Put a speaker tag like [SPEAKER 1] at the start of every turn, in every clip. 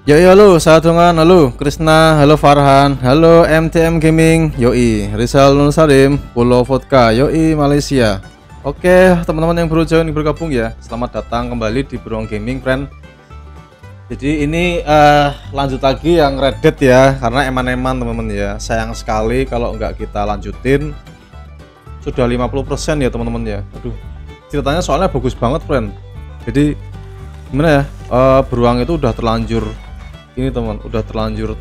[SPEAKER 1] Halo, Sadongan, halo, Krisna, halo Farhan, halo MTM Gaming, yoi, Rizal Nur Salim, Pulau Vodka, yoi, Malaysia. Oke, teman-teman yang baru join bergabung ya, selamat datang kembali di Beruang Gaming, friend. Jadi ini lanjut lagi yang Red Dead ya, karena eman-eman teman-teman ya. Sayang sekali kalau nggak kita lanjutin. Sudah 50% ya teman-teman ya. Aduh, ceritanya soalnya bagus banget, friend. Jadi gimana ya, beruang itu udah terlanjur ini teman, udah terlanjur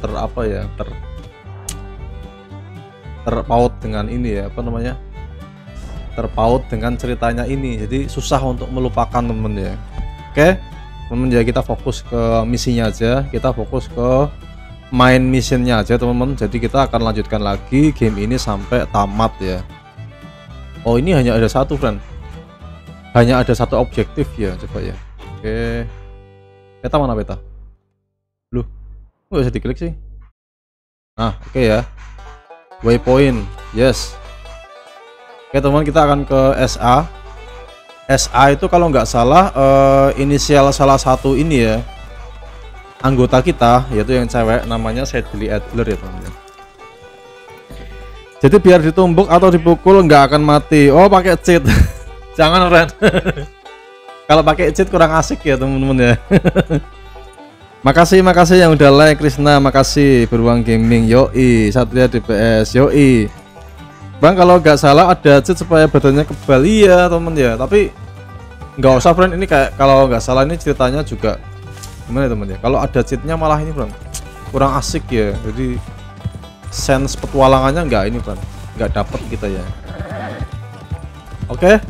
[SPEAKER 1] terpaut dengan ini ya, apa namanya, terpaut dengan ceritanya ini, jadi susah untuk melupakan teman ya. Oke teman ya, kita fokus ke misinya aja, kita fokus ke main missionnya aja teman-teman. Jadi kita akan lanjutkan lagi game ini sampai tamat ya. Oh, ini hanya ada satu, friend, hanya ada satu objektif ya, coba ya. Oke, peta mana peta? Loh, nggak bisa diklik sih. Nah, oke ya. Waypoint, yes. Oke teman, kita akan ke SA. SA itu kalau nggak salah inisial salah satu ini ya, anggota kita, yaitu yang cewek, namanya Sadly Adler ya teman. Jadi biar ditumbuk atau dipukul nggak akan mati. Oh, pakai cheat. Jangan, friend. Kalau pakai cheat kurang asik ya teman-teman ya. Makasih yang udah like, Krisna, makasih. Beruang Gaming, yoi. Satria DPS, yoi. Bang, kalau nggak salah ada cheat supaya badannya kebal, iya temen ya. Tapi nggak usah, friend, ini kayak kalau nggak salah ini ceritanya juga gimana ya temen ya. Kalau ada cheatnya malah ini, friend, kurang asik ya. Jadi sense petualangannya nggak ini, friend, nggak dapet kita ya. Oke.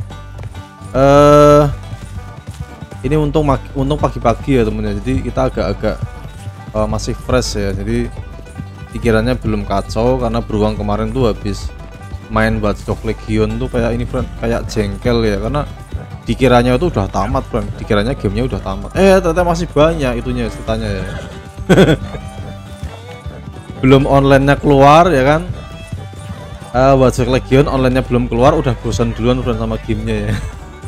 [SPEAKER 1] Ini untung pagi-pagi ya temennya, jadi kita agak-agak masih fresh ya, jadi pikirannya belum kacau karena beruang kemarin tuh habis main Watch Dogs Legion tuh kayak ini, friend, kayak jengkel ya, karena dikiranya itu udah tamat, friend, dikiranya gamenya udah tamat, ternyata masih banyak itunya ceritanya ya. Belum online-nya keluar ya kan, Watch Dogs Legion online-nya belum keluar udah bosan duluan, friend, sama gamenya ya.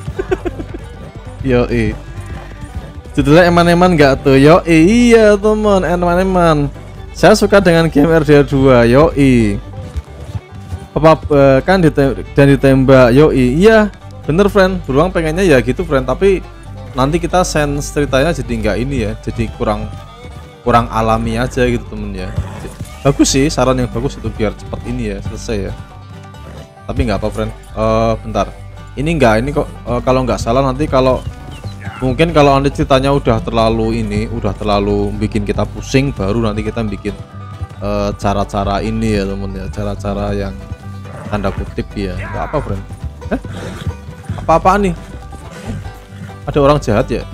[SPEAKER 1] Yoi, judulnya eman-eman nggak tuh? Yoi, iya teman, eman-eman. Saya suka dengan game RDR 2. Yoi, apa kan dan ditembak. Yoi, iya bener, friend, beruang pengennya ya gitu, friend, tapi nanti kita sense ceritanya jadi nggak ini ya, jadi kurang alami aja gitu temen ya. Bagus sih, saran yang bagus itu biar cepat ini ya, selesai ya. Tapi nggak apa, friend, bentar, ini kok kalau nggak salah nanti kalau nanti ceritanya udah terlalu bikin kita pusing, baru nanti kita bikin cara-cara ini ya temen ya, cara-cara yang tanda kutip ya. Nggak apa, friend. Apa-apaan nih? Ada orang jahat ya?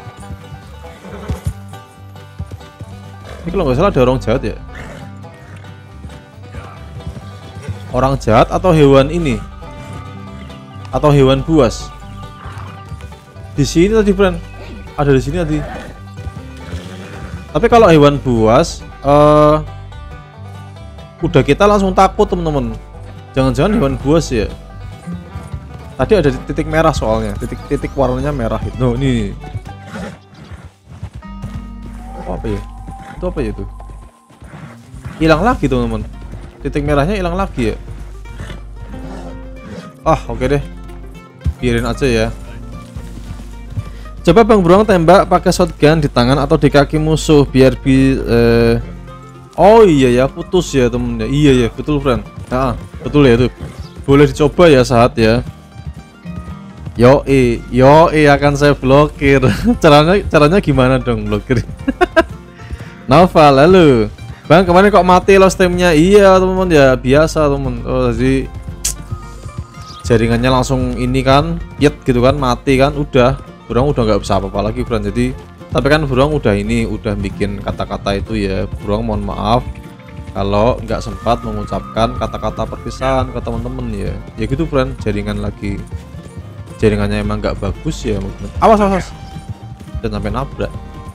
[SPEAKER 1] Ini kalau nggak salah ada orang jahat ya? Orang jahat atau hewan ini? Atau hewan buas? Di sini tadi, friend, ada di sini tadi. Tapi kalau hewan buas udah kita langsung takut, teman-teman. Jangan-jangan hewan buas ya. Tadi ada titik merah soalnya, titik warnanya merah itu. No, ini apa ya? Itu apa ya itu? Hilang lagi, teman-teman. Titik merahnya hilang lagi ya. Oke deh, biarin aja ya. Coba Bang Beruang tembak pakai shotgun di tangan atau di kaki musuh biar oh iya ya, putus ya temen ya. Iya ya, betul, friend. Betul ya, itu boleh dicoba ya, saat ya. Yoi akan saya blokir. caranya gimana dong blokir? Naufal, halo Bang, kemarin kok mati lo streamnya? Iya teman-teman ya, biasa teman. Oh, jadi jaringannya langsung ini kan, yet gitu kan, mati kan, udah beruang udah nggak bisa apa-apa lagi, friend. Jadi tapi kan beruang udah bikin kata-kata itu ya. Beruang mohon maaf kalau nggak sempat mengucapkan kata-kata perpisahan ke teman-teman ya. Ya gitu, friend, jaringannya emang nggak bagus ya. Awas jangan sampai nabrak.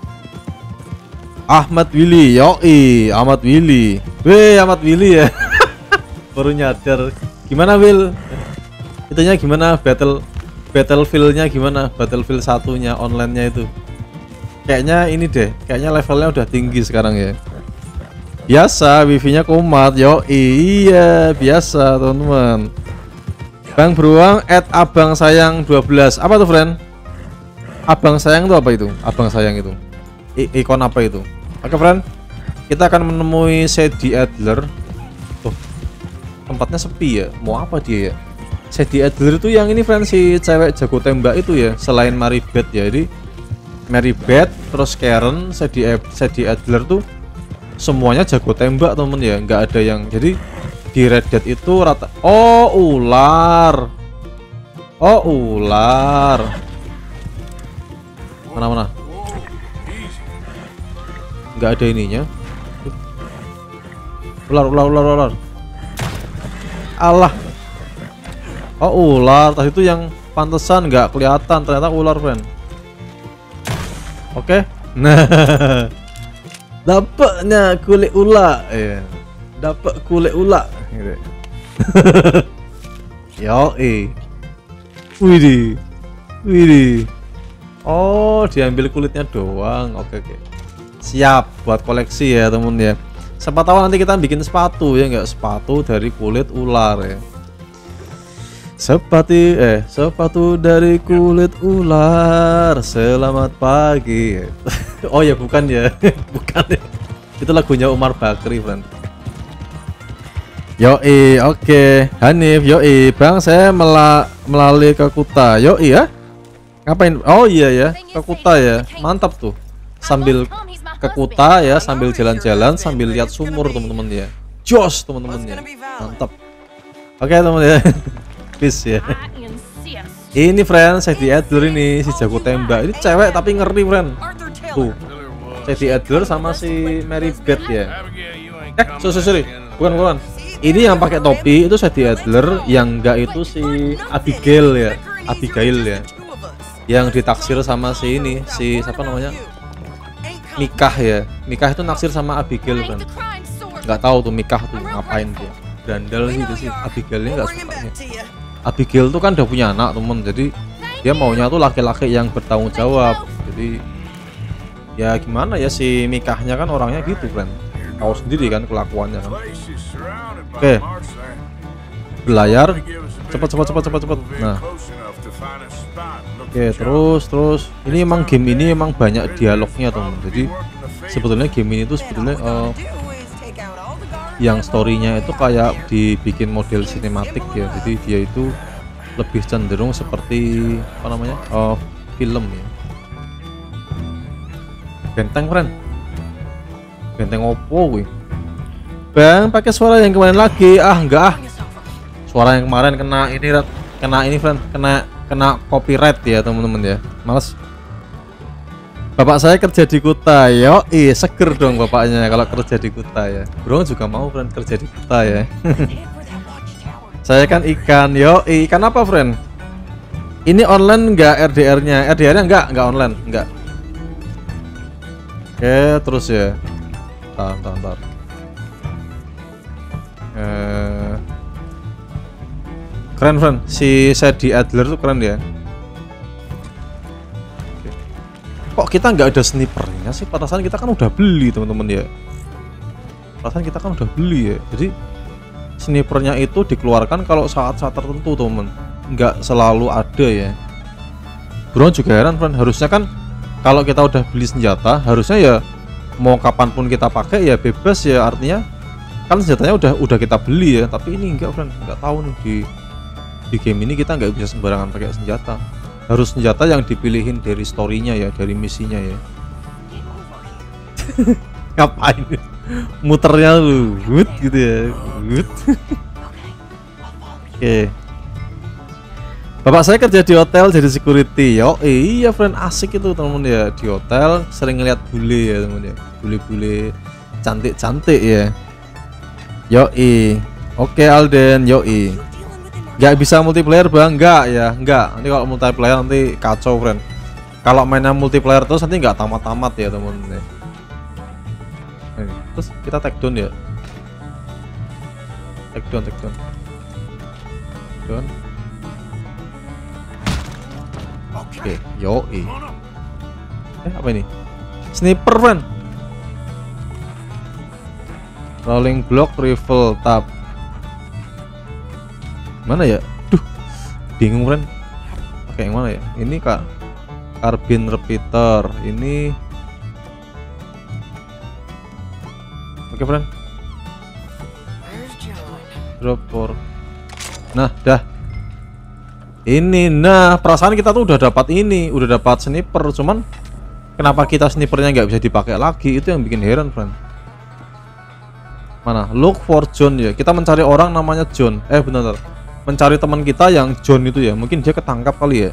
[SPEAKER 1] Ahmad Willy, yoi, Ahmad Willy. Ahmad Willy ya. Baru nyadar. Gimana, Will? Itunya gimana, Battlefield-nya gimana? Battlefield satunya online-nya itu Kayaknya ini deh, kayaknya levelnya udah tinggi sekarang ya. Biasa, wifi-nya kumat. Yo iya, biasa teman-teman. Bang Beruang abang sayang 12. Apa tuh, friend? Abang sayang itu apa itu? Abang sayang itu ikon apa itu? Oke, friend, kita akan menemui Sadie Adler. Tuh, tempatnya sepi ya. Mau apa dia ya? Sadie Adler itu yang ini, friend, si cewek jago tembak itu ya, selain Maribeth ya. Jadi Maribeth, terus Karen, Sadie Adler tuh semuanya jago tembak, temen ya. Nggak ada yang, jadi di Red Dead itu rata. Oh, ular. Oh, ular. Mana? Nggak ada ininya. Ular. Allah. Oh, ular. Tadi itu yang pantesan nggak kelihatan, ternyata ular, friend. Oke. Nah. Dapatnya kulit ular. Iya. Dapat kulit ular gitu. Yo, Widih. Oh, diambil kulitnya doang. Oke. Siap buat koleksi ya, temen ya. Siapa tahu nanti kita bikin sepatu ya, nggak, sepatu dari kulit ular ya. Sepatu dari kulit ular. Selamat pagi. Oh ya, bukan ya. Bukan ya. Itu lagunya Umar Bakri, friend. Yoi, oke. Hanif, yoi. Bang, saya melalui ke Kuta. Yoi ya. Ngapain? Oh iya ya, ke Kuta ya. Mantap tuh. Sambil ke Kuta ya, sambil jalan-jalan, sambil lihat sumur, teman-teman ya. Jos, teman-teman ya. Mantap. Oke, teman ya. Peace ya. Ini, friend, Sadie Adler ini si jago tembak. Ini cewek tapi ngeri, friend. Tuh. Sadie Adler sama si Maribeth ya. Sorry. Bukan. Ini yang pakai topi itu Sadie Adler, yang enggak itu si Abigail ya. Yang ditaksir sama si ini, si siapa namanya? Mikah ya. Mikah itu naksir sama Abigail, kan. Nggak tahu tuh Mikah tuh ngapain dia. Dandal gitu sih. Abigailnya nggak suka nih. Abigail tuh kan udah punya anak, temen. Jadi dia maunya tuh laki-laki yang bertanggung jawab. Jadi ya gimana ya, si Mikahnya kan orangnya gitu, kan. Tahu sendiri kan kelakuannya kan. Oke. Belayar. Cepet. Nah. Oke, terus ini emang game ini emang banyak dialognya, teman. Jadi sebetulnya game ini tuh sebetulnya yang storynya itu kayak dibikin model sinematik ya. Jadi dia itu lebih cenderung seperti apa namanya, film ya. Benteng, friend. Benteng opo gue. Bang, pakai suara yang kemarin lagi. Enggak. Suara yang kemarin kena ini, friend. Kena copyright ya, teman-teman ya. Males. Bapak saya kerja di Kuta. Yoi, seger dong bapaknya kalau kerja di Kuta ya. Bro juga mau, friend, kerja di Kuta ya. Saya kan ikan. Yoi, ikan apa, friend? Ini online enggak RDR-nya? RDR-nya enggak online, enggak. Oke, terus ya. Bentar. Keren, friend. Si Sadie Adler tuh keren ya. Oke. Kok kita nggak ada snipernya sih? Perasaan kita kan udah beli, teman-teman ya. Perasaan kita kan udah beli ya. Jadi snipernya itu dikeluarkan kalau saat-saat tertentu, teman. Nggak selalu ada ya. Bro juga heran, friend. Harusnya kan kalau kita udah beli senjata, harusnya ya mau kapanpun kita pakai ya bebas ya. Artinya kan senjatanya udah kita beli ya. Tapi ini enggak, friend. Nggak tahu nih di game ini kita nggak bisa sembarangan pakai senjata. Harus senjata yang dipilihin dari storynya ya, dari misinya ya. Ngapain muternya lu gitu ya. Oke. Bapak saya kerja di hotel jadi security. Iya, friend, asik itu, teman-teman ya. Di hotel sering ngeliat bule ya, teman-teman ya. Bule-bule cantik-cantik ya. Oke, Alden. Nggak bisa multiplayer, bang? Nggak ya, nggak. Nanti kalau multiplayer nanti kacau, friend. Kalau mainnya multiplayer terus nanti nggak tamat-tamat ya, temen-temen. Terus kita take down ya. Take down. Oke, apa ini? Sniper, friend. Rolling block, rifle, tab. Mana ya? Duh, bingung, friend. Pakai yang mana ya? Ini kak, carbine repeater. Ini. Oke, friend. Drop for. Nah, dah. Ini, nah, perasaan kita tuh udah dapat ini, udah dapat sniper. Cuman kenapa kita snipernya nggak bisa dipakai lagi? Itu yang bikin heran, friend. Mana? Look for John ya. Kita mencari orang namanya John. Benar. Mencari teman kita yang John itu ya. Mungkin dia ketangkap kali ya.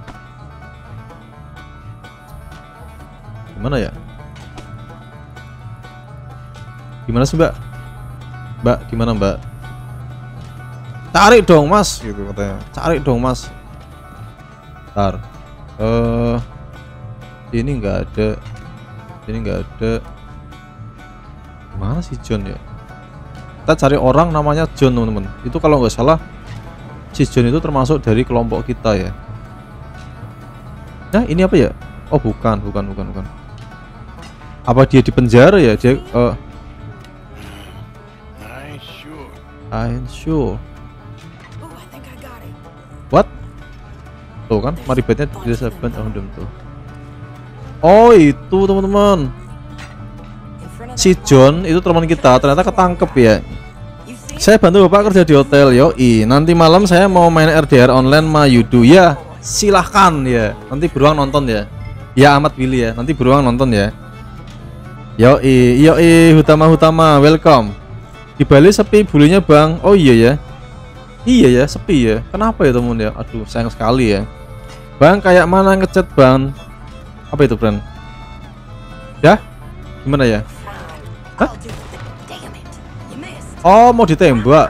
[SPEAKER 1] Gimana ya? Gimana sih, Mbak? Mbak, gimana, Mbak? Cari dong, Mas, gitu katanya. Cari dong, Mas. Bentar. Ini nggak ada. Ini nggak ada. Mana sih John ya? Kita cari orang namanya John, teman-teman. Itu kalau nggak salah si John itu termasuk dari kelompok kita ya. Nah, ini apa ya? Oh, bukan. Apa dia di penjara ya? Dia I'm sure. What? Tuh kan, maribetnya tidak sabar tuh. Oh, itu teman-teman. Si John itu teman kita, ternyata ketangkep ya. Saya bantu Bapak kerja di hotel. Yoi, nanti malam saya mau main RDR online Mayudu. Ya, silahkan ya. Nanti beruang nonton ya. Ya amat Billy ya. Nanti beruang nonton ya. Yoi, Hutama, welcome. Di Bali sepi bulunya, Bang. Oh iya ya. Iya ya, sepi ya. Kenapa ya, teman ya? Aduh, sayang sekali ya. Bang, kayak mana ngechat, Bang? Apa itu, friend? Ya? Gimana ya? Hah? Oh, mau ditembak.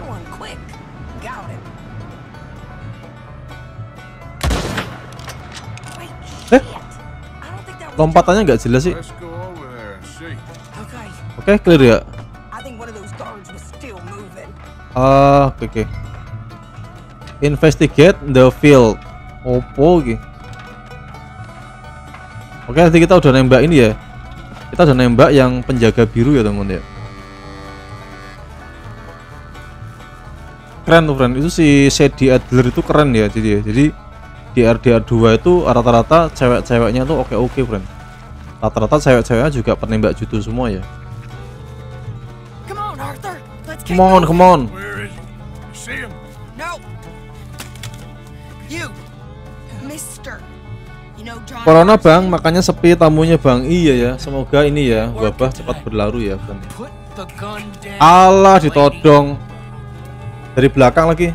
[SPEAKER 1] Lompatannya nggak jelas sih. Oke, clear ya. Oke. Investigate the field. Opo gitu. Oke, nanti kita udah nembak ini ya. Kita udah nembak yang penjaga biru ya, teman-teman ya. Keren tuh, friend. Itu si Sadie Adler itu keren ya, jadi di RDR 2 itu rata-rata cewek-ceweknya tuh oke, friend. Rata-rata cewek-ceweknya juga penembak judo semua ya. Come on. Corona, Bang, makanya sepi tamunya, Bang. Iya ya, semoga ini ya wabah cepat berlalu ya, friend. Allah, ditodong dari belakang lagi.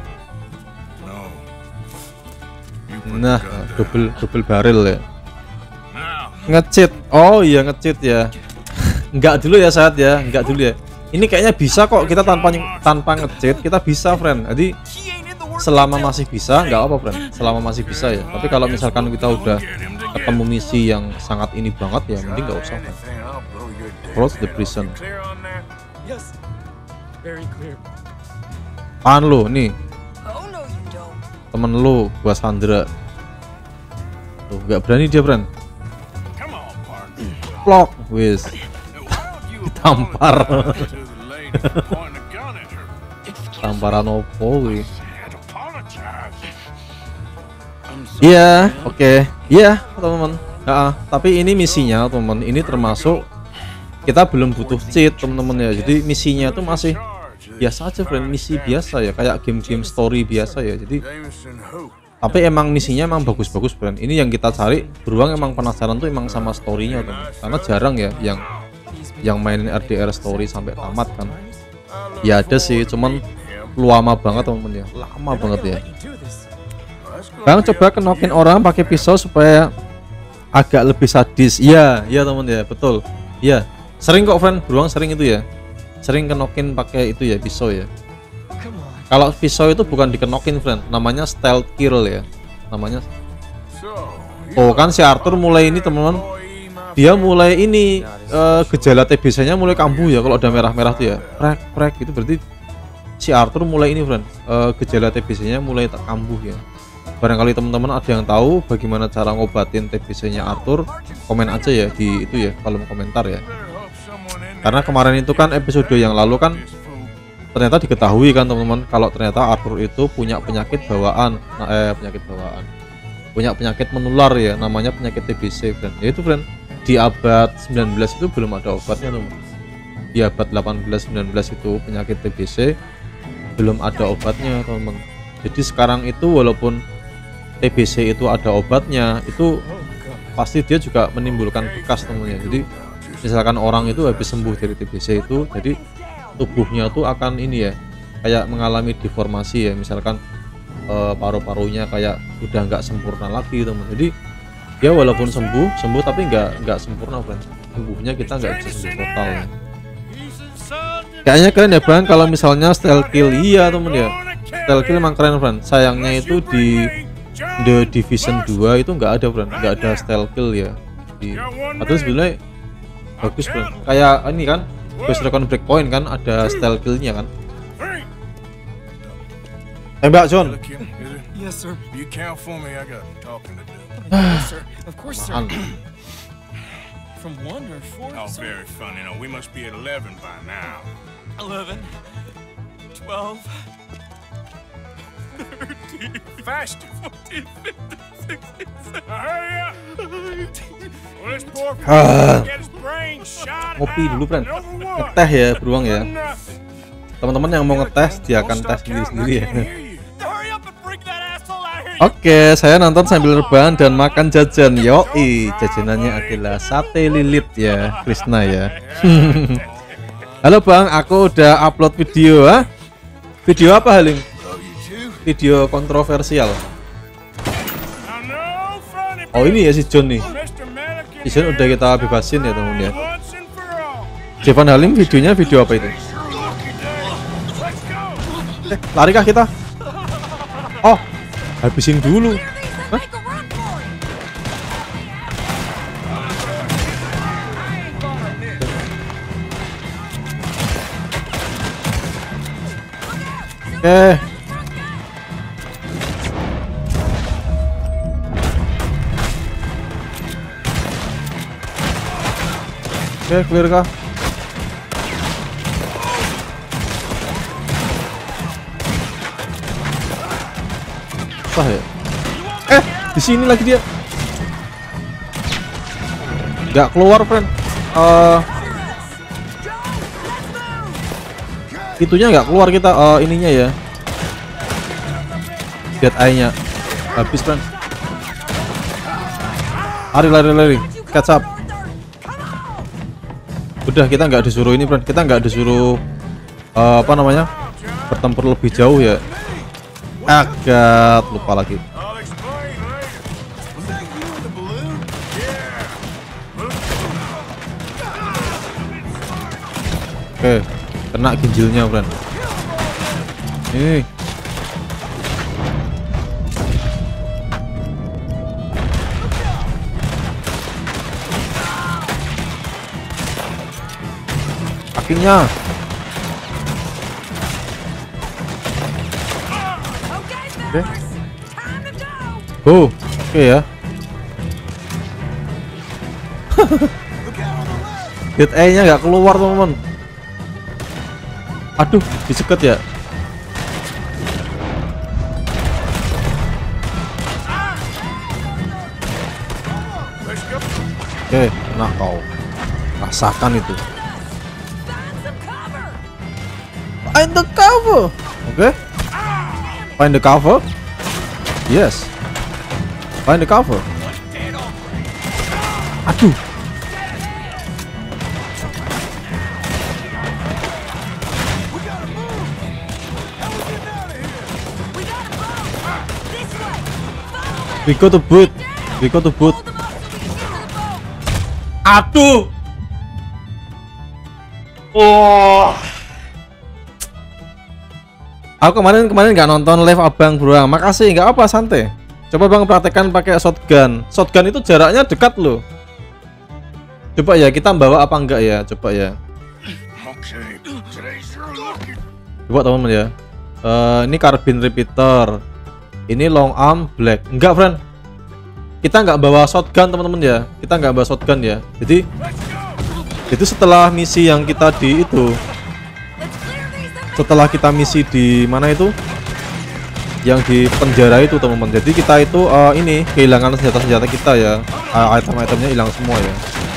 [SPEAKER 1] Nah, double barrel ya. Nge-cheat. Oh iya, nge-cheat ya. Enggak dulu ya, saat ya. Enggak dulu ya. Ini kayaknya bisa kok, kita tanpa nge-cheat kita bisa, friend. Jadi selama masih bisa nggak apa, friend. Selama masih bisa ya. Tapi kalau misalkan kita udah ketemu misi yang sangat ini banget ya, mending nggak usah, friend. Cross the prison. Apaan lu nih? Temen lu, gua Sandra. Tuh, nggak berani dia, friend. Plok, wis. Ditampar. Tamparan opo wih. Iya, oke. Iya, teman-teman. Tapi ini misinya, teman-teman. Ini termasuk kita belum butuh cheat, teman-teman ya. Jadi misinya itu masih biasa aja, friend. Misi biasa ya, kayak game-game story biasa ya. Jadi tapi emang misinya emang bagus-bagus, friend. Ini yang kita cari. Beruang emang penasaran tuh emang sama storynya, teman. Karena jarang ya yang mainin RDR story sampai tamat kan. Ya ada sih, cuman lama banget, teman-teman ya. Lama banget ya. Bang, coba kenokin orang pakai pisau supaya agak lebih sadis. Iya, teman ya, betul. Iya, sering kok, friend. Beruang sering itu ya. Sering kenokin pakai itu ya, pisau ya. Kalau pisau itu bukan dikenokin, friend. Namanya stealth kill ya. Namanya. Oh, kan si Arthur mulai ini, teman-teman. Dia mulai ini gejala TBC-nya mulai kambuh ya kalau ada merah-merah tuh ya. Prek itu berarti si Arthur mulai ini, friend. Gejala TBC-nya mulai tak kambuh ya. barangkali teman-teman ada yang tahu bagaimana cara ngobatin TBC-nya Arthur, komen aja ya di itu ya, kolom komentar ya. Karena kemarin itu kan episode yang lalu kan ternyata diketahui kan teman-teman, kalau ternyata Arthur itu punya penyakit bawaan, punya penyakit menular ya, namanya penyakit TBC friend. Ya itu friend, di abad 19 itu belum ada obatnya teman. Di abad 18-19 itu penyakit TBC belum ada obatnya teman-teman. Jadi sekarang itu walaupun TBC itu ada obatnya, itu pasti dia juga menimbulkan bekas teman-teman. Jadi misalkan orang itu habis sembuh dari TBC itu, jadi tubuhnya tuh akan ini ya, kayak mengalami deformasi ya, misalkan paru-parunya kayak udah nggak sempurna lagi teman. Jadi ya walaupun sembuh tapi nggak sempurna friend, sembuhnya kita nggak bisa sembuh total ya. Kayaknya keren ya bang kalau misalnya style kill. Iya temen ya, style kill emang keren friend. Sayangnya itu di The Division 2 itu nggak ada friend, nggak ada style kill ya. Atau sebenarnya bagus friend, kayak ini kan Ghost Recon Breakpoint kan ada style killnya kan. Tembak John.
[SPEAKER 2] Yes, sir. You count for me. I got talking to do.
[SPEAKER 3] Yes, sir. Of course, sir.
[SPEAKER 1] Man.
[SPEAKER 3] From 1 or 4?
[SPEAKER 2] Oh, very funny. Now we must be at 11 by now.
[SPEAKER 3] 11, 12, 13,
[SPEAKER 2] Faster.
[SPEAKER 3] 14, 15, 16,
[SPEAKER 2] Hurry up.
[SPEAKER 3] 17.
[SPEAKER 2] Well, this poor
[SPEAKER 1] Ah.
[SPEAKER 2] get his brain shot.
[SPEAKER 1] Ngopi dulu friend,
[SPEAKER 2] And over what?
[SPEAKER 1] ngeteh ya beruang ya.
[SPEAKER 2] Nothing.
[SPEAKER 1] Teman-teman yang mau ngetes dia akan tes sendiri-sendiri ya.
[SPEAKER 3] Hurry up and bring that asshole out here.
[SPEAKER 1] Oke, saya nonton sambil rebahan dan makan jajan. Yoi, jajanannya adalah sate lilit ya, Krishna ya. Halo bang, aku udah upload video ah. Video apa Haling? Video kontroversial. Oh ini ya si John nih. Si John udah kita bebasin ya teman ya. Jevan Halim videonya video apa itu? Larikah kita? Oh, habisin dulu. Hah? Oke. Oke, clear kah? Sah ya? Di sini lagi dia. Nggak keluar, friend. Itunya nggak keluar kita, ininya ya. Dead eye-nya habis, friend. Lari. Catch up. Udah, kita nggak disuruh ini, friend. Kita nggak disuruh apa namanya, bertempur lebih jauh ya. Agak lupa lagi. Oke, kena ginjalnya, friend. Nih. Kakinya. Oke. Oke ya. Dead eye-nya nggak keluar, teman-teman. Aduh, diseket ya. Oke, kena kau. Rasakan itu. Find the cover. Oke. Find the cover. Yes. Find the cover. Aduh. We go to boot. Aduh. Oh. Aku kemarin nggak nonton live abang bro. Makasih, nggak apa, santai. Coba bang praktekkan pakai shotgun. Shotgun itu jaraknya dekat loh. Coba ya, kita bawa apa enggak ya? Coba ya. Coba teman-teman ya. Ini carbine repeater. Ini long arm black. Enggak, friend. Kita nggak bawa shotgun, teman-teman ya. Kita nggak bawa shotgun ya. Jadi itu setelah misi yang kita di itu. Setelah kita misi di mana itu? Yang di penjara itu, teman-teman. Jadi kita itu ini kehilangan senjata-senjata kita ya. Item-itemnya hilang semua ya.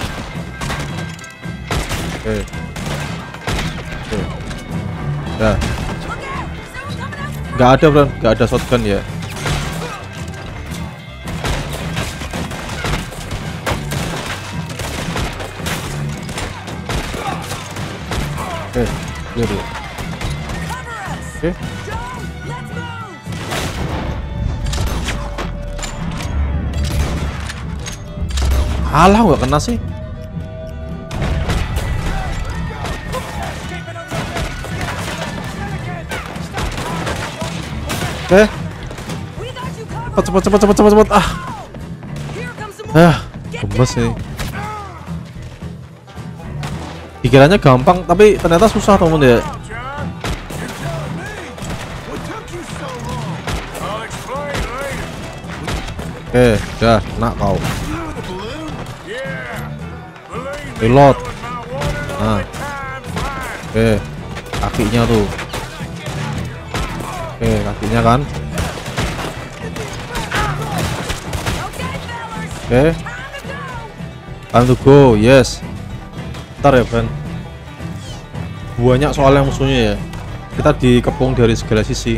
[SPEAKER 1] Oke. Oke. Nah. Nggak ada, bro. Nggak ada shotgun ya. Oke, clear dulu. Oke. Alah, nggak kena sih. Oke. Cepet. Gemes nih. Pikirannya gampang, tapi ternyata susah, temen ya.
[SPEAKER 2] John, you're telling me. What took you so long? I'll explain later.
[SPEAKER 1] Oke, udah kena kau.
[SPEAKER 2] Blew the balloon? Yeah. Believe me,
[SPEAKER 1] Reload.
[SPEAKER 2] with my one and
[SPEAKER 1] Ah.
[SPEAKER 2] only time flying.
[SPEAKER 1] Oke, kakinya tuh. Oke, kakinya kan. Oke, time to go, yes. Ntar ya, friend. Banyak soalnya musuhnya ya. Kita dikepung dari segala sisi.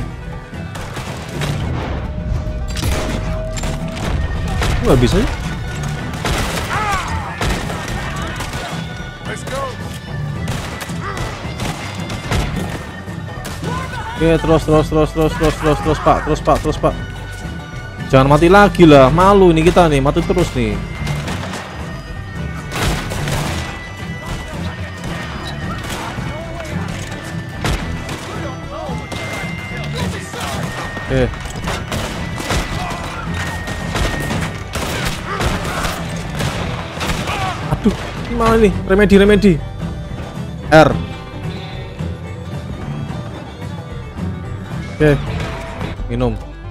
[SPEAKER 1] Nggak bisa ya?
[SPEAKER 2] Let's go.
[SPEAKER 1] Oke, terus Pak. Jangan mati lagi lah, malu ini kita nih, mati terus nih. Oke. Aduh, gimana nih? Remedi. R. Oke. Minum.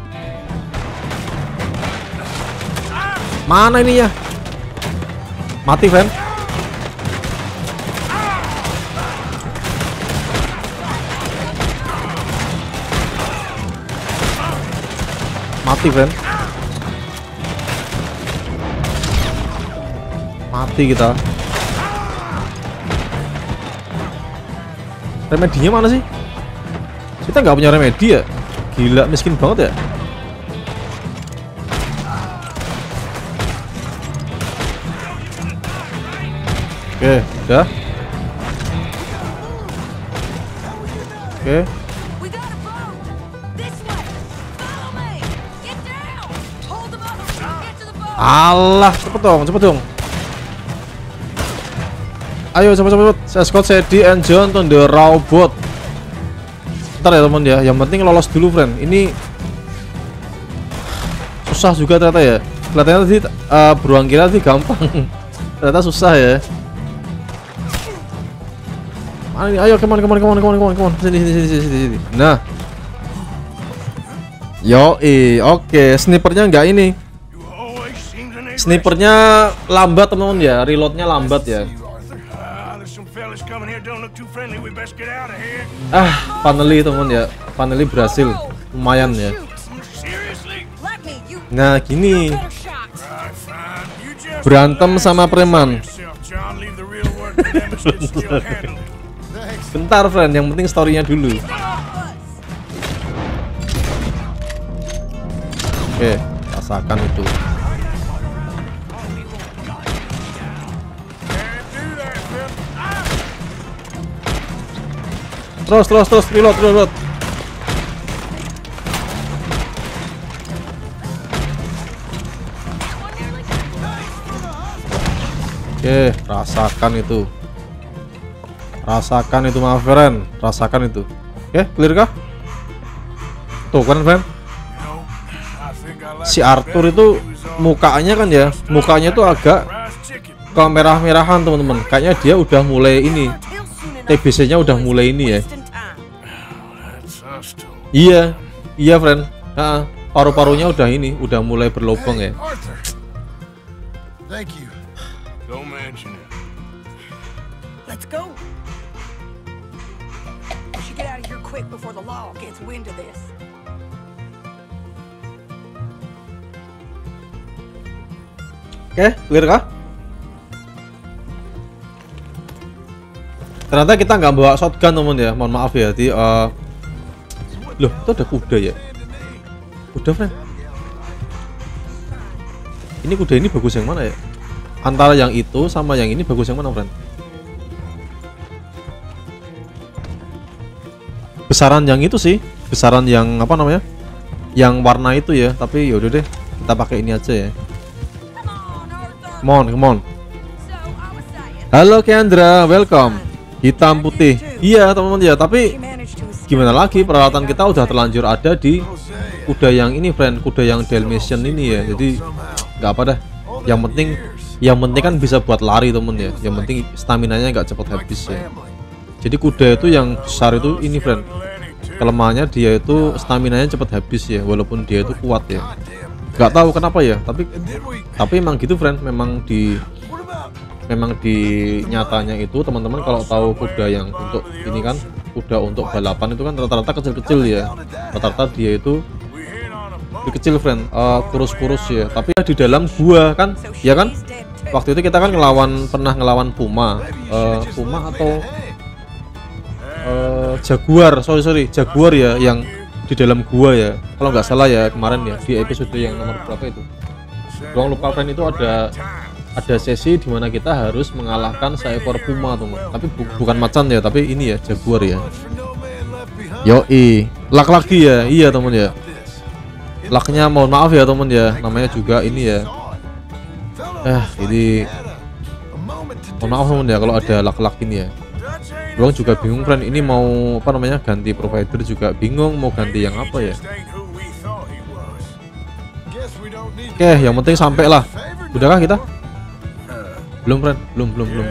[SPEAKER 1] Mana ininya? Mati, friend. Mati, friend. Mati kita. Remedinya mana sih? Kita nggak punya remedi ya? Gila, miskin banget ya. Oke, udah. Oke. Alah, cepet dong. Ayo cepet. Scott, Sadie, and John to the robot. Ntar ya teman ya. Yang penting lolos dulu, friend. Ini susah juga ternyata ya. Kelihatannya tadi beruang kira tadi gampang. Ternyata susah ya. Mana ini? Ayo, come on. Sini. Nah. Oke. Snipernya enggak ini.
[SPEAKER 2] You always seem to need
[SPEAKER 1] Snipernya lambat, teman-teman ya. Reloadnya lambat ya.
[SPEAKER 2] there's some fellas coming here. Don't look too friendly. We best get out of here.
[SPEAKER 1] Finally, teman ya. Finally berhasil. Lumayan ya.
[SPEAKER 2] Seriously?
[SPEAKER 1] Nah, gini.
[SPEAKER 2] Right, fine. You just
[SPEAKER 1] Berantem sama preman.
[SPEAKER 2] yourself, John. Leave the real work to them and still handle it.
[SPEAKER 1] Bentar, friend. Yang penting story-nya dulu. Oke, rasakan itu.
[SPEAKER 2] Can't do that, Phil.
[SPEAKER 1] Terus, reload. Oke, rasakan itu. My friend. Rasakan itu. Oke, clear kah? Tuh kan, friend. Si Arthur itu mukanya kan ya, mukanya tuh agak kemerah-merahan, teman-teman. Kayaknya dia udah mulai ini. TBC-nya udah mulai ini ya. Iya, friend. paru-parunya udah ini, udah mulai berlubang ya.
[SPEAKER 2] Arthur. Thank you.
[SPEAKER 3] Don't mention it.
[SPEAKER 4] Let's go. We should get out of here quick before the law gets wind of this.
[SPEAKER 1] Oke, clear kah? Ternyata kita nggak bawa shotgun temen ya, mohon maaf ya. Jadi, loh, itu ada kuda ya? Kuda, friend. Ini kuda ini bagus yang mana ya? Antara yang itu sama yang ini bagus yang mana, friend? Besaran yang itu sih, besaran yang apa namanya? Yang warna itu ya. Tapi yaudah deh, kita pakai ini aja ya. Come on, come on. Halo Kendra, welcome. Hitam putih. Iya teman-teman ya, tapi gimana lagi, peralatan kita udah terlanjur ada di kuda yang ini, friend, kuda yang Dalmatian ini ya. Jadi nggak apa dah. Yang penting kan bisa buat lari temen ya. Yang penting stamina-nya nggak cepat habis ya. Jadi kuda itu yang besar itu ini, friend. Kelemahannya dia itu stamina-nya cepat habis ya, walaupun dia itu kuat ya. Nggak tahu kenapa ya, tapi emang gitu, friend. Memang di nyatanya itu teman-teman kalau tahu kuda yang untuk ini kan, kuda untuk balapan itu kan rata-rata kecil-kecil ya. Rata-rata dia itu kecil, friend, kurus-kurus ya. Tapi di dalam gua kan, ya kan? Waktu itu kita kan pernah ngelawan puma atau jaguar, sorry jaguar ya, yang di dalam gua ya, kalau nggak salah ya kemarin ya, di episode yang nomor berapa itu, gua lupa, friend. Itu ada sesi dimana kita harus mengalahkan seekor puma teman, tapi bukan macan ya, tapi ini ya jaguar ya. Yoi, lak lagi ya, iya teman ya. Laknya mohon maaf ya teman ya, namanya juga ini ya. Ini mohon maaf teman ya kalau ada lak-lak ini ya. Gua juga bingung, friend, ini mau apa namanya, ganti provider juga bingung mau ganti yang apa ya. Oke, yang penting sampai lah. Udahkah kita? Belum, friend, belum.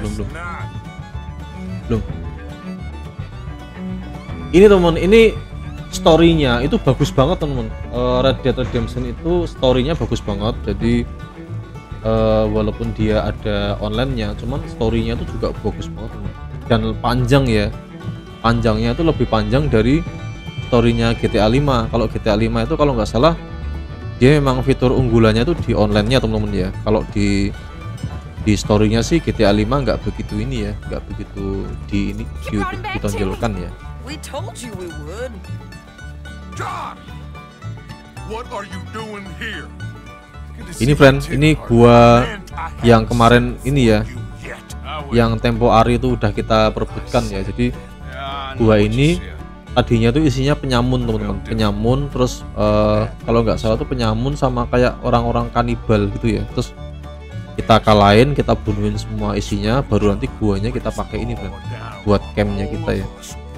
[SPEAKER 1] Ini teman, ini story-nya itu bagus banget teman. Red Dead Redemption itu story-nya bagus banget. Jadi walaupun dia ada online-nya, cuman story-nya itu juga bagus banget teman. Dan panjang ya, panjangnya itu lebih panjang dari story-nya GTA 5. Kalau GTA 5 itu kalau nggak salah dia memang fitur unggulannya itu di online-nya teman-teman ya. Kalau di story-nya sih GTA 5 nggak begitu ini ya, nggak begitu ditonjolkan ya.
[SPEAKER 4] We told you we would.
[SPEAKER 2] John, what are you doing here?
[SPEAKER 1] Ini, friend, ini gua yang kemarin ini ya, yang tempo hari itu udah kita perebutkan ya. Jadi gua ini tadinya tuh isinya penyamun teman-teman, penyamun, terus kalau nggak salah tuh penyamun sama kayak orang-orang kanibal gitu ya. Terus kita kalahin, kita bunuhin semua isinya, baru nanti guanya kita pakai ini, friend, buat campnya kita ya.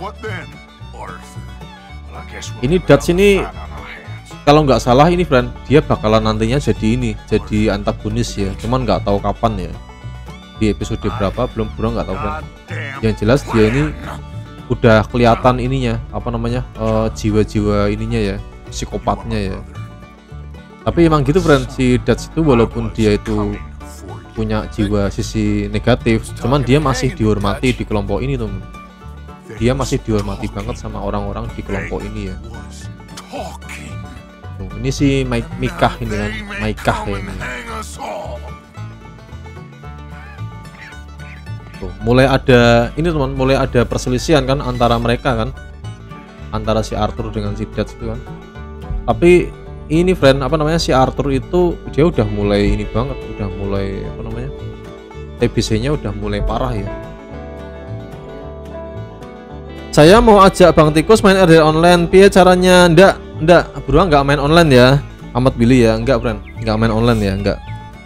[SPEAKER 1] Ini Dutch ini kalau nggak salah ini, friend, dia bakalan nantinya jadi ini, jadi antagonis ya, cuman nggak tahu kapan ya, di episode berapa belum nggak tahu, friend. Yang jelas dia ini udah kelihatan ininya, apa namanya, jiwa-jiwa ininya ya, psikopatnya ya. Tapi emang gitu, friend, si Dutch itu walaupun dia itu punya jiwa sisi negatif, cuman dia masih dihormati di kelompok ini tuh. Dia masih dihormati banget sama orang-orang di kelompok ini ya. Tuh, ini si Mikah ini kan, Mikah ya ini. Tuh, mulai ada ini teman, mulai ada perselisihan kan antara mereka kan, antara si Arthur dengan si Dutch itu kan. Tapi ini, friend, apa namanya, si Arthur itu dia udah mulai ini banget, udah mulai apa namanya, TBC-nya udah mulai parah ya. Saya mau ajak Bang Tikus main RDR online, piye caranya? Ndak, beruang nggak main online ya, Ahmad Billy ya, enggak, friend, nggak main online ya, enggak.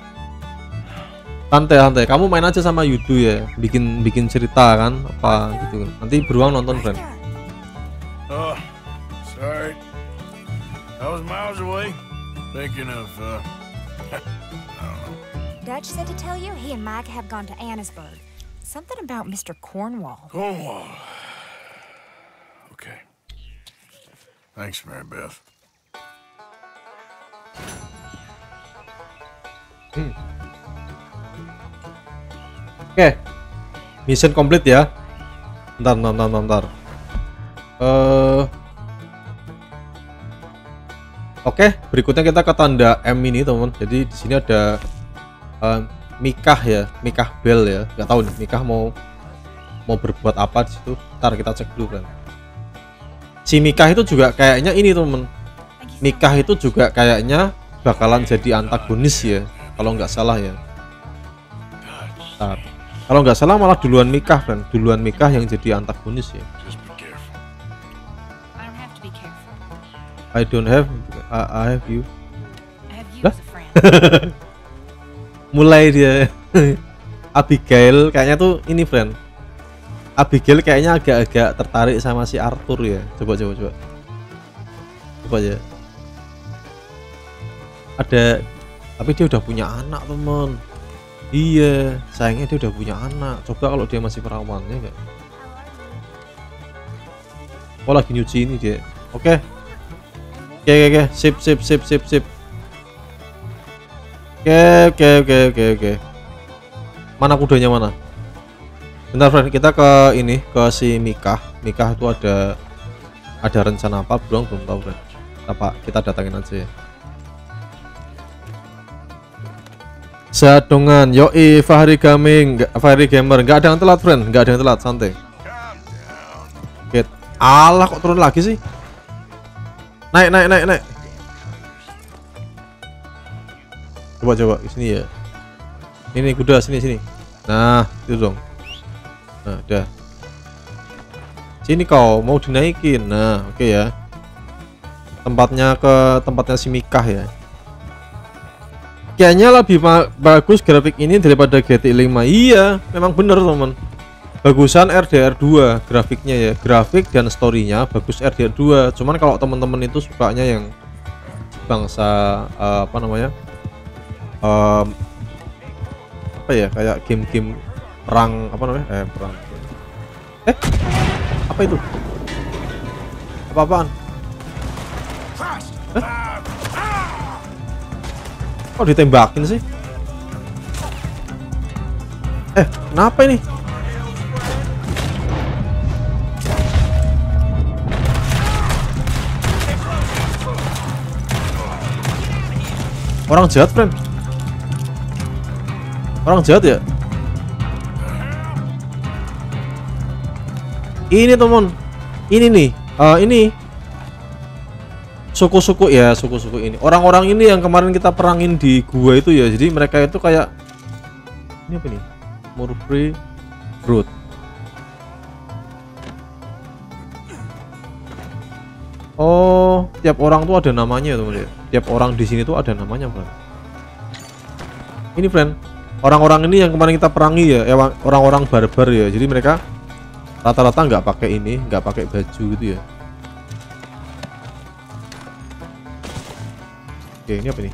[SPEAKER 1] Santai, kamu main aja sama Yudu ya, bikin cerita kan, apa gitu. Nanti beruang nonton, friend.
[SPEAKER 3] Oh, sorry. I was miles away, thinking of, I don't know.
[SPEAKER 5] Dutch said to tell you he and Mike have gone to Annisburg. Something about Mr. Cornwall.
[SPEAKER 3] Cornwall. Okay. Thanks, Mary Beth.
[SPEAKER 1] Oke, mission complete ya. Bentar. Oke, berikutnya kita ke tanda M ini teman. Jadi di sini ada Mikah ya, Mikah Bell ya. Nggak tahu nih Mikah mau berbuat apa di situ. Ntar kita cek dulu kan. Si Mikah itu juga kayaknya ini teman. Mikah itu juga kayaknya bakalan jadi antagonis ya, kalau nggak salah ya. Ntar. Kalau nggak salah malah duluan Mikah kan, duluan Mikah yang jadi antagonis ya.
[SPEAKER 3] Just be careful.
[SPEAKER 5] I don't have to be careful.
[SPEAKER 1] I don't have, I have you.
[SPEAKER 5] I have you
[SPEAKER 1] Lah?
[SPEAKER 5] as a friend.
[SPEAKER 1] Mulai dia. Abigail kayaknya tuh ini friend. Abigail kayaknya agak-agak tertarik sama si Arthur ya. Coba. Coba ya. Ada, tapi dia udah punya anak temen. Iya, sayangnya dia udah punya anak. Coba kalau dia masih perawan ya enggak? Oh lagi nyuci ini dia. Oke. Sip. Oke. Mana kudanya mana? Bentar friend, kita ke ini, ke si Mikah. Mikah itu ada rencana apa? Belum tahu friend. Apa kita datangin aja ya. Sadongan, yoi Fahri Gaming, Fahri Gamer, nggak ada yang telat friend, nggak ada yang telat, santai. Oke, alah kok turun lagi sih? Naik. Coba di sini ya. Ini kuda sini. Nah, itu dong. Nah, udah. Sini kau mau dinaikin. Nah, oke ya. Tempatnya si Mikah ya. Kayaknya lebih bagus grafik ini daripada GTX 5. Iya, memang bener teman. Bagusan RDR 2 grafiknya ya, grafik dan storynya bagus RDR 2. Cuman kalau teman-teman itu sukanya yang bangsa apa namanya, apa ya, kayak game-game perang apa namanya, perang. Apa itu? Apa-apaan? Kok ditembakin sih? Kenapa ini? Orang jahat, friend. Orang jahat ya? Ini teman. Ini nih. Ini suku-suku ya, suku-suku ini, orang-orang ini yang kemarin kita perangin di gua itu ya. Jadi mereka itu kayak ini apa nih, Murfree Road. Oh, tiap orang tuh ada namanya teman ya. Tiap orang di sini tuh ada namanya friend. Ini friend, orang-orang ini yang kemarin kita perangi ya, orang-orang barbar ya. Jadi mereka rata-rata nggak pakai ini, nggak pakai baju gitu ya. Oke, ini apa nih?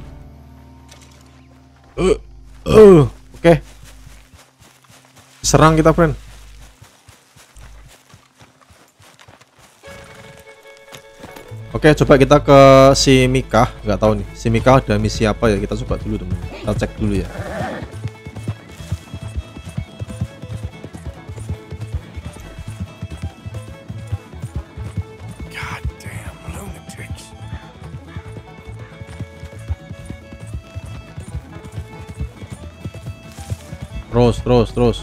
[SPEAKER 1] Oke. Serang kita, friend. Oke, coba kita ke si Mikah. Nggak tahu nih, si Mikah ada misi apa ya? Kita coba dulu teman. Kita cek dulu ya. Terus.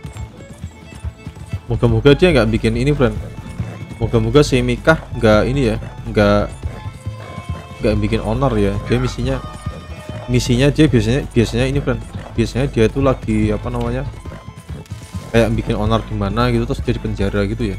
[SPEAKER 1] Moga-moga dia nggak bikin ini, friend. Moga-moga si Mikah nggak ini ya, nggak bikin honor ya. Dia misinya dia biasanya ini, friend. Biasanya dia itu lagi apa namanya, kayak bikin honor di mana gitu, terus dia di penjara gitu ya.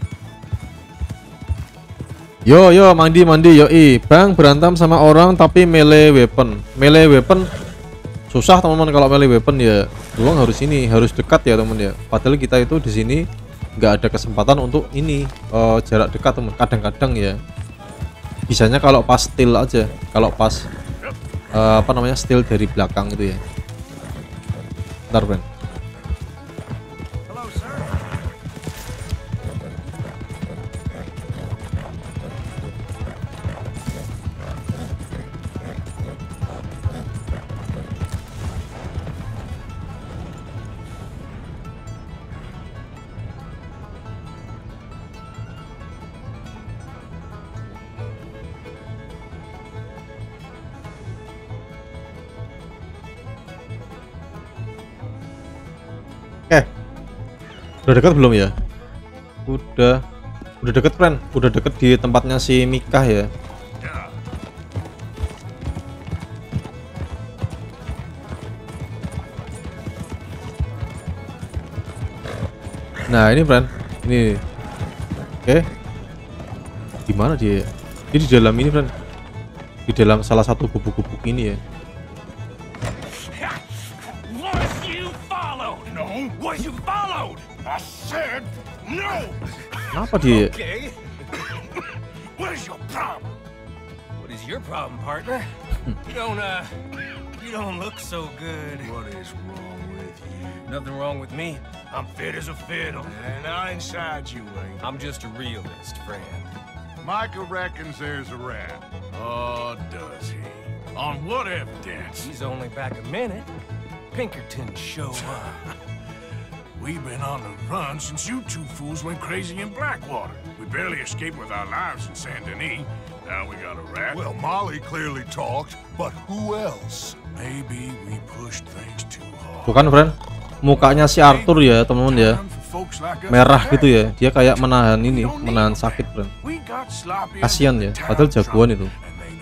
[SPEAKER 1] Yo mandi yoi. Bang berantem sama orang tapi melee weapon susah teman-teman. Kalau melee weapon ya doang harus dekat ya teman ya. Padahal kita itu di sini nggak ada kesempatan untuk ini jarak dekat teman. Kadang-kadang ya bisanya kalau pas steal aja, kalau pas apa namanya, steal dari belakang gitu ya. Bentar, friend. Oke. Udah dekat belum ya? Udah deket friend. Udah deket di tempatnya si Micah ya. Nah ini friend, ini, oke, di mana dia? Dia di dalam ini friend, di dalam salah satu gubuk-gubuk ini ya.
[SPEAKER 3] Was you followed? No, was you followed? I said no.
[SPEAKER 1] Kenapa dia?
[SPEAKER 3] Okay. What is your problem? What is your problem, partner? You don't look so good. What is wrong with you? Nothing wrong with me. I'm fit as a fiddle. And not inside you, ain't. I'm just a realist, friend.
[SPEAKER 2] Micah reckons there's a rat.
[SPEAKER 3] Oh, does he? On what evidence?
[SPEAKER 6] He's only back a minute. Pinkerton show up.
[SPEAKER 3] We've been on the run since you two fools went crazy in Blackwater. We barely escaped with our lives in Saint Denis. Now we got a rat.
[SPEAKER 2] Well, Molly clearly talked, but who else?
[SPEAKER 3] Maybe we pushed things too hard.
[SPEAKER 1] Bukan friend, mukanya si Arthur ya teman-teman ya, merah gitu ya. Dia kayak menahan ini, menahan sakit friend. Kasian ya, padahal jagoan itu.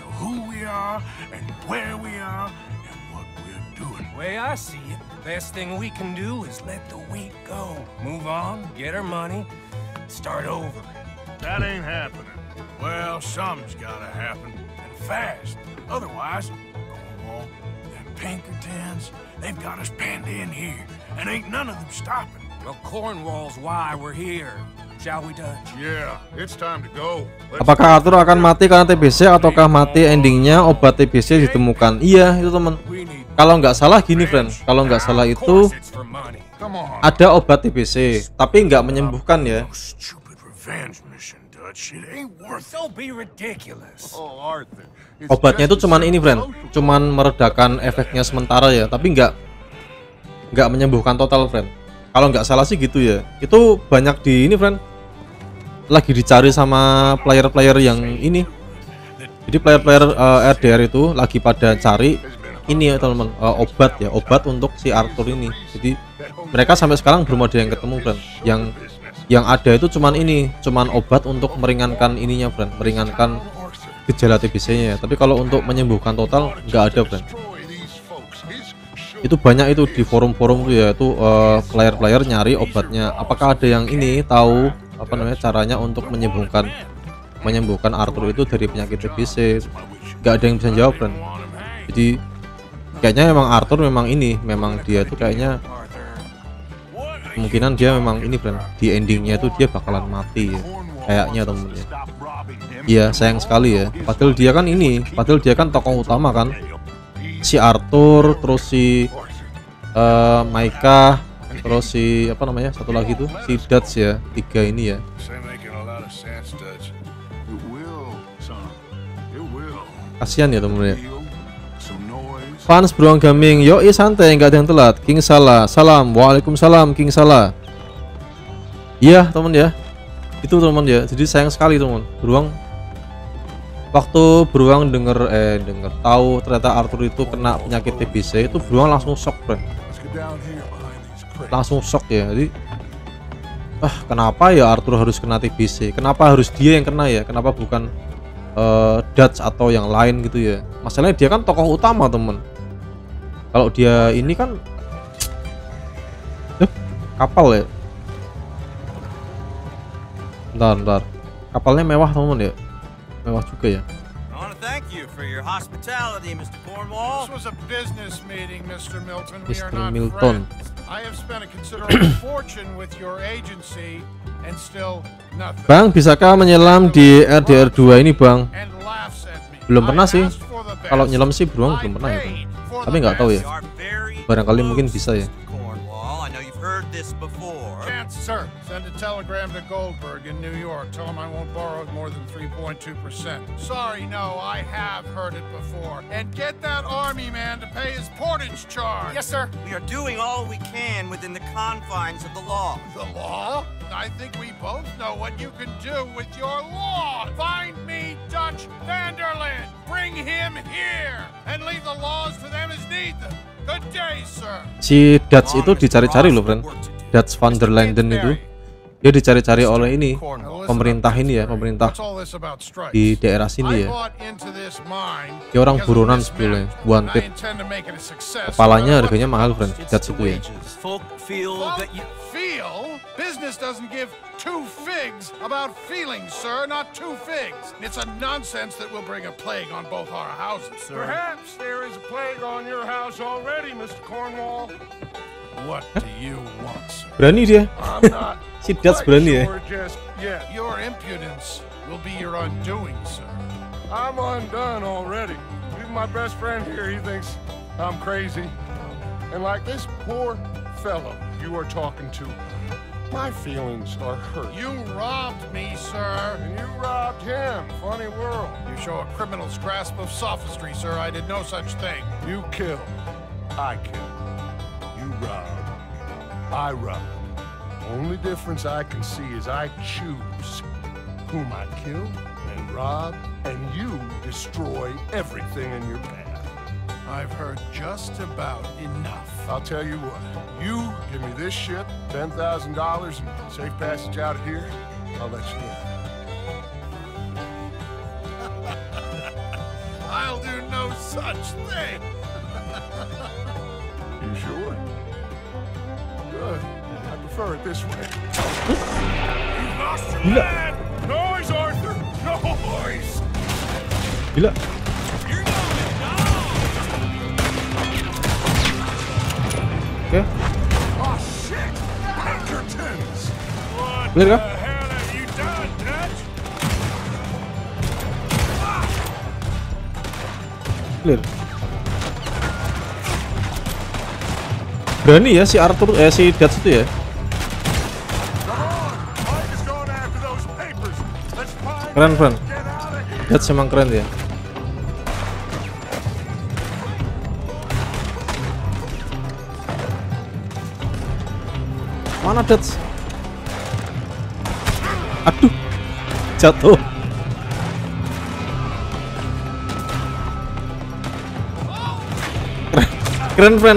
[SPEAKER 6] Way I see it, best thing we can do is let the week go. Move on, get our money, start over.
[SPEAKER 3] That ain't happening. Well, something's gotta happen, and fast. Otherwise, Cornwall, them Pinkertons, they've got us penned in here, and ain't none of them stopping.
[SPEAKER 6] Well, Cornwall's why we're here. Shall we, Dutch?
[SPEAKER 2] Yeah, it's time to go.
[SPEAKER 1] Apakah Arthur akan mati karena TBC ataukah mati endingnya obat TBC ditemukan? Iya itu teman. Kalau nggak salah gini friend, kalau nggak salah itu ada obat TBC, tapi nggak menyembuhkan ya. Obatnya itu cuman ini friend, cuman meredakan efeknya sementara ya, tapi nggak menyembuhkan total friend. Kalau nggak salah sih gitu ya. Itu banyak di ini friend, lagi dicari sama player-player yang ini. Jadi player-player RDR itu lagi pada cari ini ya teman-teman, obat untuk si Arthur ini. Jadi mereka sampai sekarang belum ada yang ketemu friend. Yang ada itu cuman obat untuk meringankan ininya friend, meringankan gejala TBC-nya. Tapi kalau untuk menyembuhkan total nggak ada friend. Itu banyak itu di forum-forum tuh ya, itu player-player nyari obatnya. Apakah ada yang ini tahu apa namanya caranya untuk menyembuhkan Arthur itu dari penyakit TBC? Nggak ada yang bisa jawab friend. Jadi kayaknya memang Arthur memang dia tuh kayaknya kemungkinan dia memang ini friend, di endingnya tuh dia bakalan mati ya, kayaknya temennya. Iya sayang sekali ya, padahal dia kan tokoh utama kan, si Arthur, terus si Micah, terus si apa namanya satu lagi tuh si Dutch ya, 3 ini ya. Kasihan ya temennya. Fans Beruang Gaming, yoi santai, nggak ada yang telat. King Salah, salam, waalaikumsalam King Salah. Iya teman ya, itu teman ya. Jadi sayang sekali teman. Waktu Beruang denger tahu ternyata Arthur itu kena penyakit TBC, itu Beruang langsung shock friend. Langsung shock ya. Jadi kenapa ya Arthur harus kena TBC? Kenapa harus dia yang kena ya? Kenapa bukan Dutch atau yang lain gitu ya? Masalahnya dia kan tokoh utama temen. Kalau dia ini kan kapal ya. Bentar. Kapalnya mewah temen ya. Mewah juga ya.
[SPEAKER 7] I want to thank you for your hospitality, Mr. Cornwall.
[SPEAKER 2] This was a business meeting, Mr. Milton. We
[SPEAKER 1] Mr.
[SPEAKER 2] are not
[SPEAKER 1] Milton.
[SPEAKER 2] friends. I have spent a considerable fortune with your agency and still nothing.
[SPEAKER 1] Bang, bisakah menyelam di RDR 2 ini, Bang?
[SPEAKER 2] And laughs at me.
[SPEAKER 1] Belum pernah sih.
[SPEAKER 2] I asked for the best.
[SPEAKER 1] Kalau nyelam sih Beruang belum pernah ya, Bang. Tapi nggak tahu ya.
[SPEAKER 7] You are very
[SPEAKER 1] Barangkali mungkin bisa ya.
[SPEAKER 7] Cornwall. I know you've heard this before.
[SPEAKER 2] Chance, sir. Send a telegram to Goldberg in New York. Tell him I won't borrow more than 3.2%. Sorry, no, I have heard it before. And get that army man to pay his portage charge.
[SPEAKER 7] Yes, sir. We are doing all we can within the confines of the law.
[SPEAKER 2] The law? I think we both know what you can do with your law. Find me Dutch Vanderland. Bring him here. And leave the laws to them as need them. Good day, sir.
[SPEAKER 1] Si Dutch itu dicari-cari loh, friend. Dutch van der Linden itu, dia dicari-cari oleh ini pemerintah ini ya, pemerintah
[SPEAKER 2] What's all this about strikes?
[SPEAKER 1] di daerah
[SPEAKER 2] I
[SPEAKER 1] sini ya.
[SPEAKER 2] bought into this mine
[SPEAKER 1] Dia orang
[SPEAKER 2] because of
[SPEAKER 1] buronan
[SPEAKER 2] this
[SPEAKER 1] sebetulnya,
[SPEAKER 2] match. I
[SPEAKER 1] wanted.
[SPEAKER 2] intend to make it a success.
[SPEAKER 1] Kepalanya harganya mahal, friend. Dutch itu ya.
[SPEAKER 7] Folk feel that you...
[SPEAKER 2] Feel? Business doesn't give two figs about feelings, sir, not two figs. It's a nonsense that will bring a plague on both our houses, sir.
[SPEAKER 6] Perhaps there is a plague on your house already, Mr. Cornwall.
[SPEAKER 2] What do you want, sir?
[SPEAKER 1] Berani dia.
[SPEAKER 6] I'm not
[SPEAKER 1] Si Dutch
[SPEAKER 6] quite
[SPEAKER 1] berani ya.
[SPEAKER 6] sure just yet.
[SPEAKER 2] Your impudence will be your undoing, sir.
[SPEAKER 6] I'm undone already. Even my best friend here, he thinks I'm crazy. And like this poor fellow you are talking to, my feelings are hurt.
[SPEAKER 2] You robbed me, sir.
[SPEAKER 6] And you robbed him. Funny world.
[SPEAKER 2] You show a criminal's grasp of sophistry, sir. I did no such thing.
[SPEAKER 6] You killed. I killed. You robbed. I robbed. Only difference I can see is I choose whom I kill and rob, and you destroy everything in your path.
[SPEAKER 2] I've heard just about enough.
[SPEAKER 6] I'll tell you what. You give me this ship, $10,000, and safe passage out of here, I'll let you in.
[SPEAKER 2] I'll do no such thing.
[SPEAKER 6] You sure? Good. I prefer it this way. You lost your
[SPEAKER 1] Gila.
[SPEAKER 6] man! Noise, Arthur! Noise!
[SPEAKER 1] Gila. Oke,
[SPEAKER 6] Oh, shit! Pinkertons! What
[SPEAKER 1] clear
[SPEAKER 6] the
[SPEAKER 1] kah?
[SPEAKER 6] hell have you done, Dutch?
[SPEAKER 1] Clear. Berani ya si Arthur, si Dutch itu ya.
[SPEAKER 6] Come on! Mike is going after those papers. Let's find
[SPEAKER 1] Keren,
[SPEAKER 6] them.
[SPEAKER 1] friend.
[SPEAKER 6] Get out of here!
[SPEAKER 1] Dutch emang keren ya. Mana Dutch? Aduh, jatuh. Keren, friend.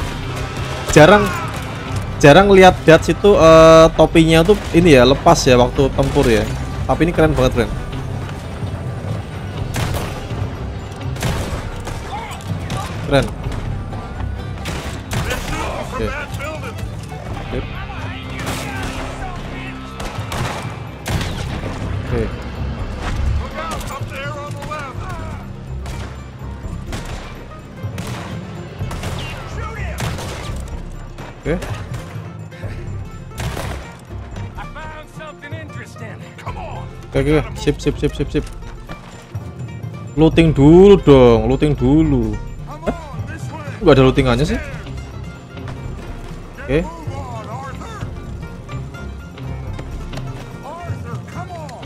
[SPEAKER 1] Jarang lihat Dutch itu topinya tuh ini ya lepas ya waktu tempur ya. Tapi ini keren banget, friend. Keren. Oke.
[SPEAKER 6] That building!
[SPEAKER 1] Sip. Oke.
[SPEAKER 6] Look out! Up there on the left! Shoot him!
[SPEAKER 1] Oke.
[SPEAKER 3] I found something interesting.
[SPEAKER 6] Come on!
[SPEAKER 1] Oke. Sip. Looting dulu dong, looting dulu.
[SPEAKER 6] Come on! This way!
[SPEAKER 1] Nggak ada lootingannya sih. Oke.
[SPEAKER 6] Move on, Arthur! Arthur, come on!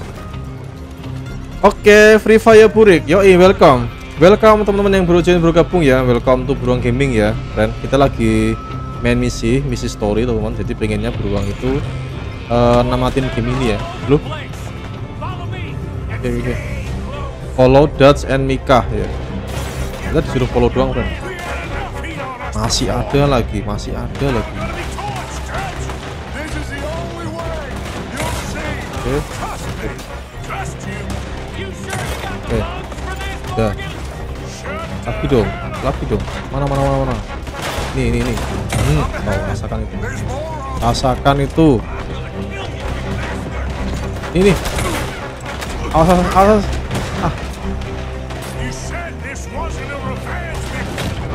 [SPEAKER 1] Oke, Free Fire Burik. Yoi, welcome. Welcome teman-teman yang baru join, baru gabung ya. Welcome to Beruang Gaming ya, friend. Kita lagi main misi story teman-teman. Jadi pengennya Beruang itu namatin game ini ya. Loh. Oke. Follow Dutch and Mika ya. Kita disuruh follow doang, friend. Masih ada lagi.
[SPEAKER 6] This is the only way! You'll see!
[SPEAKER 1] Oke.
[SPEAKER 6] Trust me! Trust you!
[SPEAKER 1] Oke. Udah. Lagi dong. Mana. Nih. Rasakan itu.
[SPEAKER 6] There's more!
[SPEAKER 1] Rasakan itu. Ini. Awas.
[SPEAKER 6] You said this wasn't a revenge mission!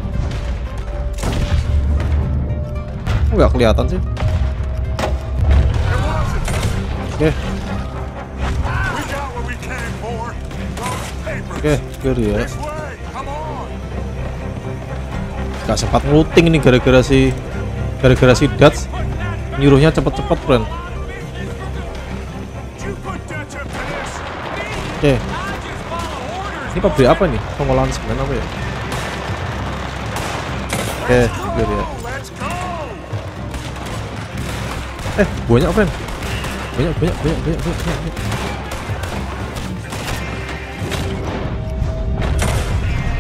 [SPEAKER 1] Nggak kelihatan sih.
[SPEAKER 6] It wasn't!
[SPEAKER 1] Oke.
[SPEAKER 6] We got what we came for! Those papers!
[SPEAKER 1] Oke, clear ya.
[SPEAKER 6] This way! Come on!
[SPEAKER 1] Gak sempat ngeluting ini gara-gara si Dutch nyuruhnya cepet-cepet, friend.
[SPEAKER 6] You put Dutch up to this!
[SPEAKER 1] Oke. Ini pabrik apa nih? Pengolahan semen apa ya? Oke, clear ya.
[SPEAKER 6] Let's go!
[SPEAKER 1] Banyak, friend. Banyak.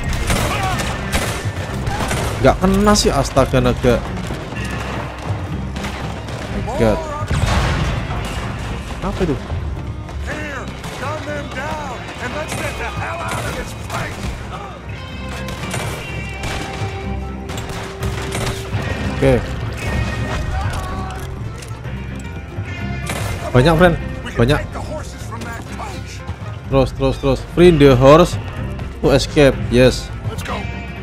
[SPEAKER 1] Gak kena sih, astaga naga. god. Apa itu?
[SPEAKER 6] Here, gun them down, and let's get the hell out of this place.
[SPEAKER 1] Oke. Banyak friend, banyak.
[SPEAKER 6] Take the horses from that coach.
[SPEAKER 1] Terus. Free the horse to escape. Yes.
[SPEAKER 6] Let's go.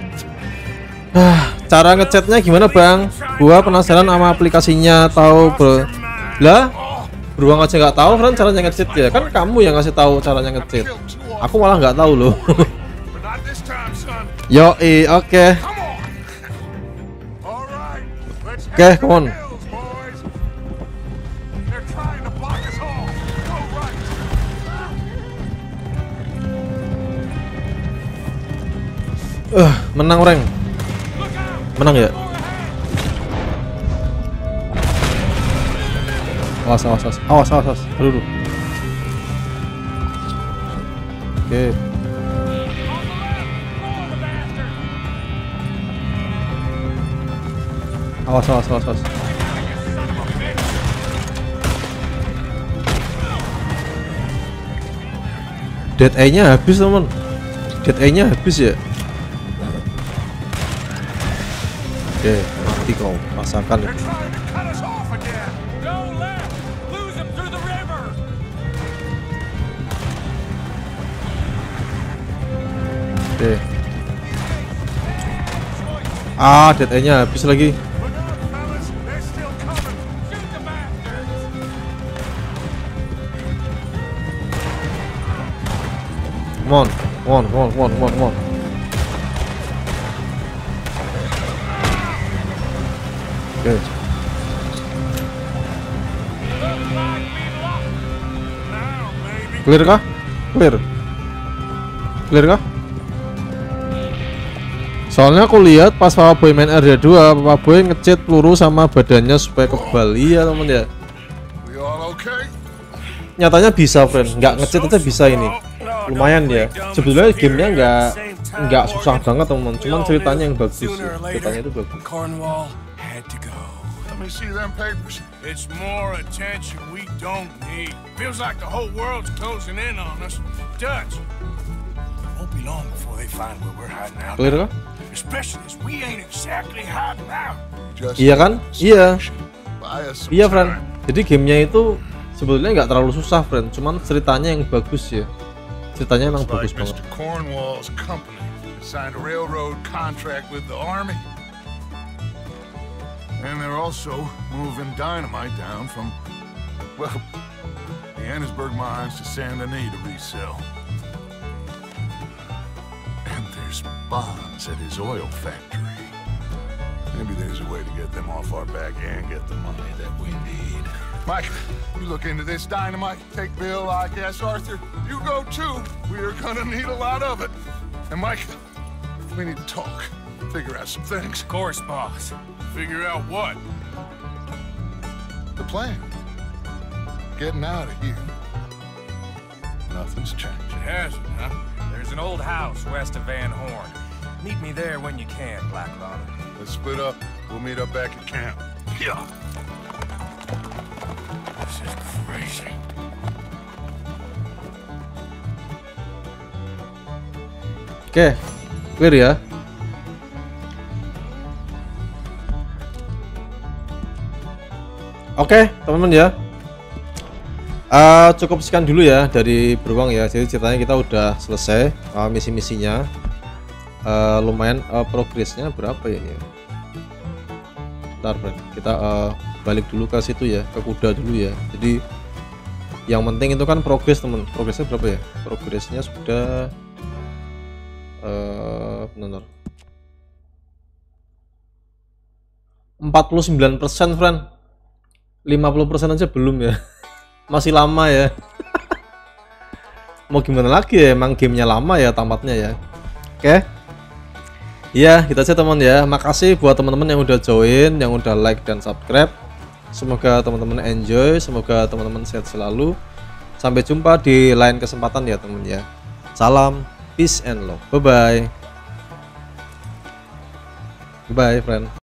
[SPEAKER 1] Cara ngechatnya gimana bang? Gua penasaran sama aplikasinya. Tahu bro? Lah, beruang aja nggak tahu friend caranya ngechat ya. Kan kamu yang ngasih tahu caranya ngechat. Aku malah nggak tahu loh.
[SPEAKER 6] But not this time, son.
[SPEAKER 1] Yo, oke.
[SPEAKER 6] Come on. All right. Let's
[SPEAKER 1] Okay,
[SPEAKER 6] head to
[SPEAKER 1] come on.
[SPEAKER 6] the hills, boys. They're trying to block us all. Go right.
[SPEAKER 1] Menang orang. Menang ya. Awas. Dulu. Oke. Awas. Dead eye-nya habis teman. Dead eye-nya habis ya. Oke, mati kau. Rasakan
[SPEAKER 6] They're
[SPEAKER 1] itu.
[SPEAKER 6] trying to cut us off again.
[SPEAKER 3] Go left! Lose him through the river!
[SPEAKER 1] Oke. Dead eye-nya habis lagi.
[SPEAKER 6] Look out, fellas. They're still coming.
[SPEAKER 3] Shoot the bastards!
[SPEAKER 1] Come on. Oke. Clear kah? Clear kah? Soalnya aku lihat pas Papa Boy main RD2, Papa Boy ngecet peluru sama badannya supaya kebal. Iya temen ya.
[SPEAKER 6] We all okay?
[SPEAKER 1] Nyatanya bisa friend, nggak ngecet aja bisa ini. Lumayan ya. Sebetulnya gamenya nggak susah banget teman, cuman ceritanya yang bagus. Ceritanya itu bagus.
[SPEAKER 3] Cornwall had to go.
[SPEAKER 6] Let me see them papers.
[SPEAKER 2] It's more attention we don't need. Feels like the whole world's closing in on us. Dutch.
[SPEAKER 6] Won't be long before they find where we're hiding out.
[SPEAKER 1] Clear kah?
[SPEAKER 2] Especially as we ain't exactly hiding out.
[SPEAKER 6] Just
[SPEAKER 1] Iya kan? Iya.
[SPEAKER 6] buy us some
[SPEAKER 1] Iya friend.
[SPEAKER 6] time.
[SPEAKER 1] Jadi gamenya itu sebetulnya nggak terlalu susah friend, cuman ceritanya yang bagus ya. Ceritanya emang
[SPEAKER 6] It's like
[SPEAKER 1] bagus banget.
[SPEAKER 6] Mr. Cornwall's company signed a railroad contract with the army. And they're also moving dynamite down from, well, the Annisburg mines to Saint Denis to resell. And there's bombs at his oil factory. Maybe there's a way to get them off our back and get the money that we need. Mike, you look into this dynamite. Take Bill, I guess. Arthur, you go too. We are gonna need a lot of it. And Mike, we need to talk. Figure out some things.
[SPEAKER 3] Of course, boss.
[SPEAKER 2] Figure out what?
[SPEAKER 6] The plan. Getting out of here. Nothing's changed.
[SPEAKER 2] It hasn't, huh?
[SPEAKER 3] There's an old house west of Van Horn. Meet me there when you can, Blacklaw.
[SPEAKER 6] Let's split up. We'll meet up back at camp. Yeah.
[SPEAKER 2] This is crazy.
[SPEAKER 1] Oke, clear ya. Oke, teman-teman ya. Cukup sekian dulu ya dari beruang ya. Jadi ceritanya kita udah selesai misi-misinya. Lumayan progresnya berapa ya ini? Bentar, friend. Kita balik dulu ke situ ya, ke kuda dulu ya. Jadi yang penting itu kan progres teman. Progresnya berapa ya? Progresnya sudah benar. 49% friend. 50% aja belum ya. Masih lama ya. Mau gimana lagi ya, emang gamenya lama ya tamatnya ya. Oke. Ya, kita aja teman ya. Makasih buat teman-teman yang udah join, yang udah like dan subscribe. Semoga teman-teman enjoy, semoga teman-teman sehat selalu. Sampai jumpa di lain kesempatan ya teman ya. Salam, peace and love. Bye bye. Bye friend.